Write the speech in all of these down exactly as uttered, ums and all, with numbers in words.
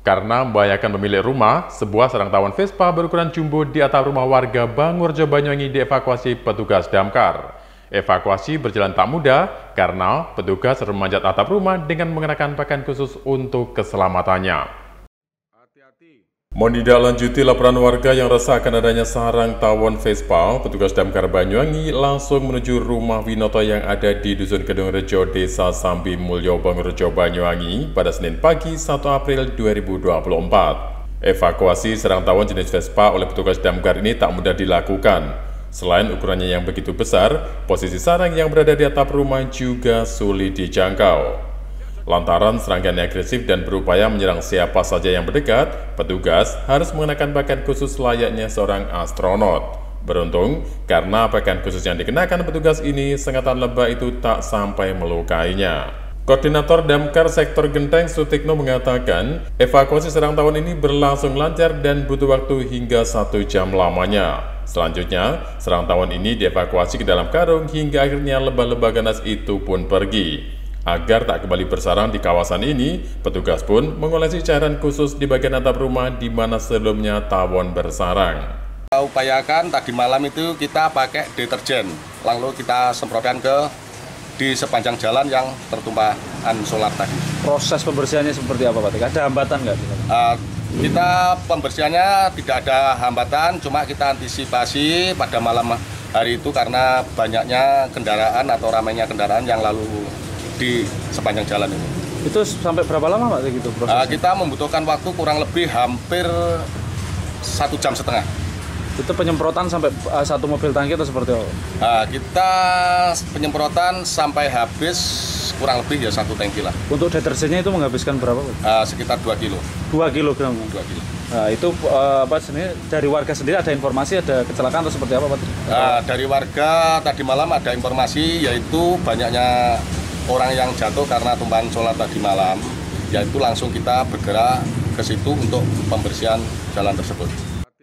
Karena membahayakan pemilik rumah, sebuah sarang tawon Vespa berukuran jumbo di atap rumah warga Bangurjo Banyuwangi dievakuasi petugas damkar. Evakuasi berjalan tak mudah karena petugas harus memanjat atap rumah dengan mengenakan pakaian khusus untuk keselamatannya. Menindaklanjuti laporan warga yang resah akan adanya sarang tawon Vespa, petugas damkar Banyuwangi langsung menuju rumah Winoto yang ada di Dusun Kedung Rejo, Desa Sambi Mulyo, Bangurjo Banyuwangi pada Senin pagi satu April dua ribu dua puluh empat. Evakuasi sarang tawon jenis Vespa oleh petugas damkar ini tak mudah dilakukan. Selain ukurannya yang begitu besar, posisi sarang yang berada di atap rumah juga sulit dijangkau. Lantaran serangkaian agresif dan berupaya menyerang siapa saja yang berdekat, petugas harus mengenakan pakaian khusus layaknya seorang astronot. Beruntung, karena pakaian khusus yang dikenakan petugas ini, sengatan lebah itu tak sampai melukainya. Koordinator Damkar Sektor Genteng Sutikno mengatakan, evakuasi sarang tawon ini berlangsung lancar dan butuh waktu hingga satu jam lamanya. Selanjutnya, sarang tawon ini dievakuasi ke dalam karung hingga akhirnya lebah-lebah ganas itu pun pergi. Agar tak kembali bersarang di kawasan ini, petugas pun mengolesi cairan khusus di bagian atap rumah di mana sebelumnya tawon bersarang. Kita upayakan tadi malam itu kita pakai deterjen, lalu kita semprotkan ke di sepanjang jalan yang tertumpahan solar tadi. Proses pembersihannya seperti apa, Pak? Ada hambatan nggak? Uh, kita pembersihannya tidak ada hambatan, cuma kita antisipasi pada malam hari itu karena banyaknya kendaraan atau ramainya kendaraan yang lalu di sepanjang jalan ini. Itu sampai berapa lama, Pak, gitu prosesnya? Uh, kita membutuhkan waktu kurang lebih hampir satu jam setengah. Itu penyemprotan sampai uh, satu mobil tangki atau seperti apa? Uh, kita penyemprotan sampai habis kurang lebih ya satu tangki lah. Untuk deterjennya itu menghabiskan berapa, Pak? Uh, sekitar dua kilo. dua kilogram? dua kilo. Nah, itu uh, apa sebenarnya dari warga sendiri ada informasi ada kecelakaan atau seperti apa, Pak? Uh, dari warga tadi malam ada informasi yaitu banyaknya orang yang jatuh karena tumpahan solar tadi malam, yaitu langsung kita bergerak ke situ untuk pembersihan jalan tersebut.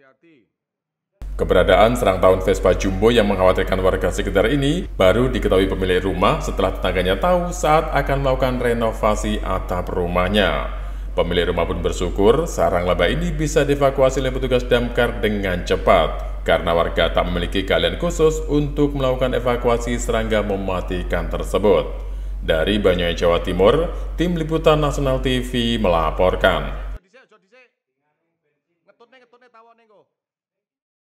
Keberadaan sarang tawon Vespa jumbo yang mengkhawatirkan warga sekitar ini baru diketahui pemilik rumah setelah tetangganya tahu saat akan melakukan renovasi atap rumahnya. Pemilik rumah pun bersyukur sarang lebah ini bisa dievakuasi oleh petugas damkar dengan cepat karena warga tak memiliki keahlian khusus untuk melakukan evakuasi serangga mematikan tersebut. Dari Banyuwangi, Jawa Timur, Tim Liputan Nasional T V melaporkan.